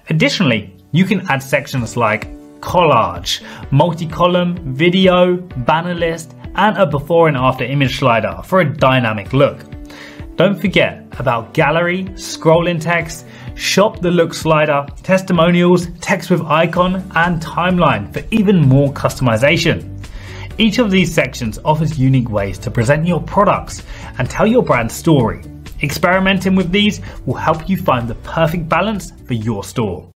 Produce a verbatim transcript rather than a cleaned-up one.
Additionally, you can add sections like collage, multi-column, video, banner list, and a before and after image slider for a dynamic look. Don't forget about gallery, scrolling text, shop the look slider, testimonials, text with icon, and timeline for even more customization. Each of these sections offers unique ways to present your products and tell your brand story. Experimenting with these will help you find the perfect balance for your store.